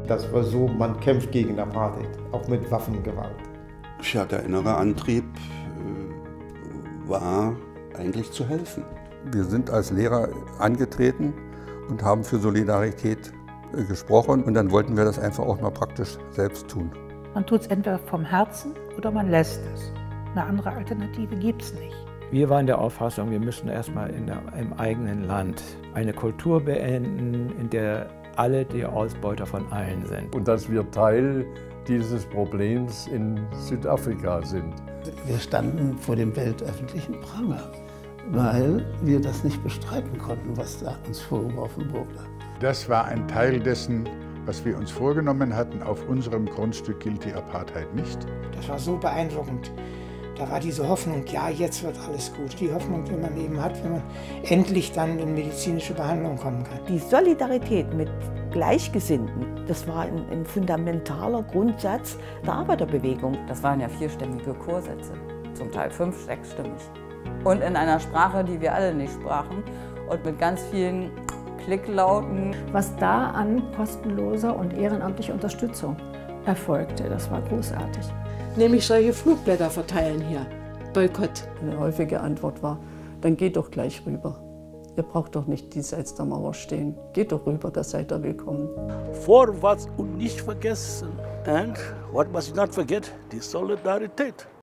Das war so, man kämpft gegen Apartheid, auch mit Waffengewalt. Ja, der innere Antrieb war eigentlich zu helfen. Wir sind als Lehrer angetreten und haben für Solidarität gesprochen und dann wollten wir das einfach auch mal praktisch selbst tun. Man tut es entweder vom Herzen oder man lässt es. Eine andere Alternative gibt es nicht. Wir waren der Auffassung, wir müssen erstmal im eigenen Land eine Kultur beenden, in der alle die Ausbeuter von allen sind. Und dass wir Teil dieses Problems in Südafrika sind. Wir standen vor dem weltöffentlichen Pranger, weil wir das nicht bestreiten konnten, was da uns vorgeworfen wurde. Das war ein Teil dessen, was wir uns vorgenommen hatten. Auf unserem Grundstück gilt die Apartheid nicht. Das war so beeindruckend. Da war diese Hoffnung, ja, jetzt wird alles gut. Die Hoffnung, die man eben hat, wenn man endlich dann in medizinische Behandlung kommen kann. Die Solidarität mit Gleichgesinnten, das war ein fundamentaler Grundsatz der Arbeiterbewegung. Das waren ja 4-stimmige Chorsätze, zum Teil 5-, 6-stimmig. Und in einer Sprache, die wir alle nicht sprachen und mit ganz vielen Klicklauten. Was da an kostenloser und ehrenamtlicher Unterstützung erfolgte, das war großartig. Nämlich solche Flugblätter verteilen hier. Boykott. Eine häufige Antwort war, dann geht doch gleich rüber. Ihr braucht doch nicht diesseits der Mauer stehen. Geht doch rüber, da seid ihr willkommen. Vorwärts und nicht vergessen. And what must not forget, die Solidarität.